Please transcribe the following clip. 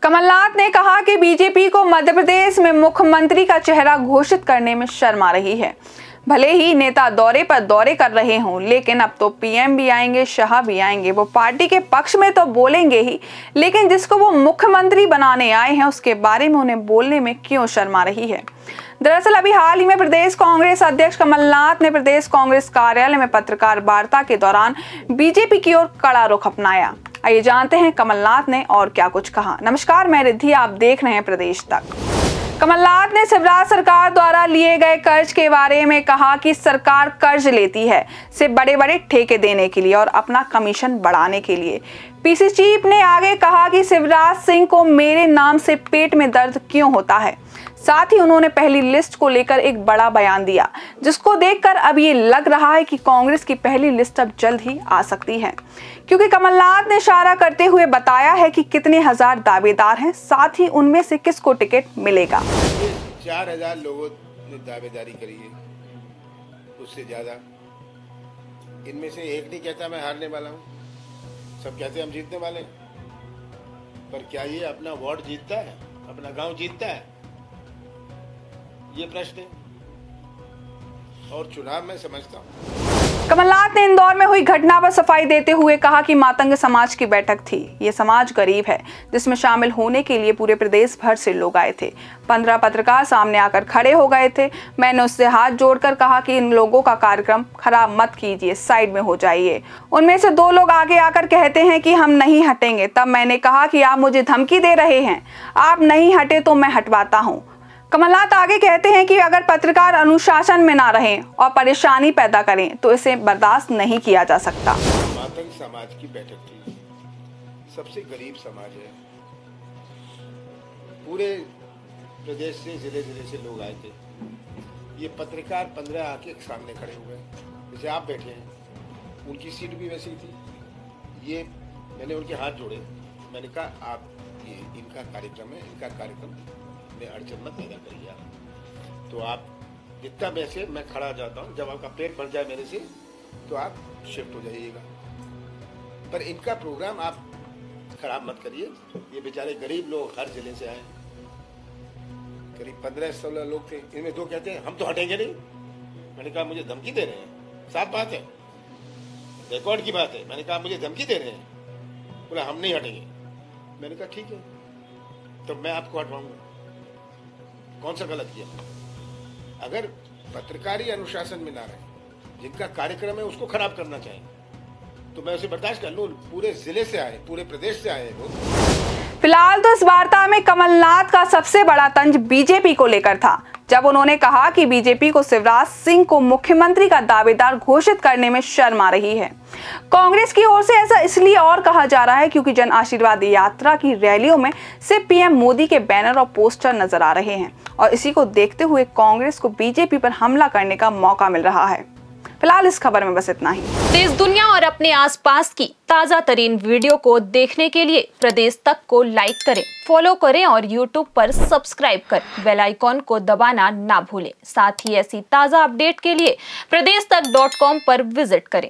कमलनाथ ने कहा कि बीजेपी को मध्य प्रदेश में मुख्यमंत्री का चेहरा घोषित करने में शर्म आ रही है। भले ही नेता दौरे पर दौरे कर रहे हों, लेकिन अब तो पीएम भी आएंगे, शाह भी आएंगे। वो पार्टी के पक्ष में तो बोलेंगे ही, लेकिन जिसको वो मुख्यमंत्री बनाने आए हैं उसके बारे में उन्हें बोलने में क्यों शर्म आ रही है। दरअसल अभी हाल ही में प्रदेश कांग्रेस अध्यक्ष कमलनाथ ने प्रदेश कांग्रेस कार्यालय में पत्रकार वार्ता के दौरान बीजेपी की ओर कड़ा रुख अपनाया। आइए जानते हैं कमलनाथ ने और क्या कुछ कहा। नमस्कार, मैं रिद्धि, आप देख रहे हैं प्रदेश तक। कमलनाथ ने शिवराज सरकार द्वारा लिए गए कर्ज के बारे में कहा कि सरकार कर्ज लेती है सिर्फ बड़े बड़े ठेके देने के लिए और अपना कमीशन बढ़ाने के लिए। पीसी चीफ ने आगे कहा कि शिवराज सिंह को मेरे नाम से पेट में दर्द क्यों होता है। साथ ही उन्होंने पहली लिस्ट को लेकर एक बड़ा बयान दिया, जिसको देखकर अब ये लग रहा है कि कांग्रेस की पहली लिस्ट अब जल्द ही आ सकती है, क्योंकि कमलनाथ ने इशारा करते हुए बताया है कि कितने हजार दावेदार हैं, साथ ही उनमें से किसको टिकट मिलेगा। 4000 लोगों ने दावेदारी करी है, उससे ज्यादा। इनमें से एक नहीं कहता मैं हारने वाला हूँ, सब कहते हम जीतने वाले। पर क्या ये अपना वार्ड जीतता है, अपना गांव जीतता है? ये प्रश्न है, और चुनाव में समझता हूँ। कमलनाथ ने इंदौर में हुई घटना पर सफाई देते हुए कहा कि मातंग समाज की बैठक थी। ये समाज गरीब है, जिसमें शामिल होने के लिए पूरे प्रदेश भर से लोग आए थे। 15 पत्रकार सामने आकर खड़े हो गए थे। मैंने उससे हाथ जोड़कर कहा कि इन लोगों का कार्यक्रम खराब मत कीजिए, साइड में हो जाइए। उनमें से 2 लोग आगे आकर कहते हैं कि हम नहीं हटेंगे। तब मैंने कहा कि आप मुझे धमकी दे रहे हैं, आप नहीं हटे तो मैं हटवाता हूँ। कमलनाथ आगे कहते हैं कि अगर पत्रकार अनुशासन में ना रहें और परेशानी पैदा करें तो इसे बर्दाश्त नहीं किया जा सकता। मातंग समाज की बैठक थी, सबसे गरीब समाज है। पूरे प्रदेश से जिले से लोग आए थे। ये पत्रकार 15 आके सामने खड़े हुए, जैसे आप बैठे हैं। उनकी सीट भी वैसी थी। ये मैंने उनके हाथ जोड़े, मैंने कहा आप ये इनका कार्यक्रम है, इनका कार्यक्रम में अड़चन मत पैदा करिए आप। तो आप जितना वैसे मैं खड़ा जाता हूँ, जब आपका पेट भर जाए मेरे से तो आप शिफ्ट हो जाइएगा, पर इनका प्रोग्राम आप खराब मत करिए। ये बेचारे गरीब लोग हर जिले से आए, करीब 15-16 लोग थे। इनमें 2 कहते हैं हम तो हटेंगे नहीं। मैंने कहा मुझे धमकी दे रहे हैं, साफ बात है, रिकॉर्ड की बात है। मैंने कहा मुझे धमकी दे रहे हैं, बोला हम नहीं हटेंगे। मैंने कहा ठीक है, तो मैं आपको हटवाऊंगा। कौन सा गलत किया? अगर पत्रकारी अनुशासन में ना रहे, जिनका कार्यक्रम है उसको खराब करना चाहिए, तो मैं उसे बर्दाश्त कर लूं। पूरे जिले से आए, पूरे प्रदेश से आए लोग। फिलहाल तो इस वार्ता में कमलनाथ का सबसे बड़ा तंज बीजेपी को लेकर था, जब उन्होंने कहा कि बीजेपी को शिवराज सिंह को मुख्यमंत्री का दावेदार घोषित करने में शर्म आ रही है। कांग्रेस की ओर से ऐसा इसलिए और कहा जा रहा है क्योंकि जन आशीर्वाद यात्रा की रैलियों में सिर्फ पीएम मोदी के बैनर और पोस्टर नजर आ रहे हैं, और इसी को देखते हुए कांग्रेस को बीजेपी पर हमला करने का मौका मिल रहा है। फिलहाल इस खबर में बस इतना ही। देश दुनिया और अपने आसपास की ताजा तरीन वीडियो को देखने के लिए प्रदेश तक को लाइक करें, फॉलो करें और YouTube पर सब्सक्राइब कर बेल आइकॉन को दबाना ना भूलें। साथ ही ऐसी ताजा अपडेट के लिए प्रदेशतक.com पर विजिट करें।